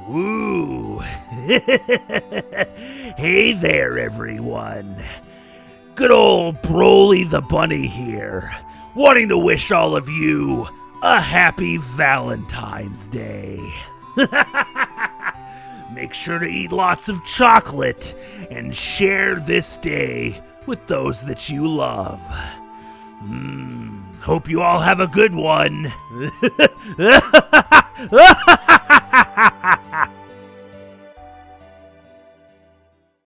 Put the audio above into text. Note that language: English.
Ooh. Hey there, everyone. Good old Broly the Bunny here, wanting to wish all of you a happy Valentine's Day. Make sure to eat lots of chocolate and share this day with those that you love. Hope you all have a good one.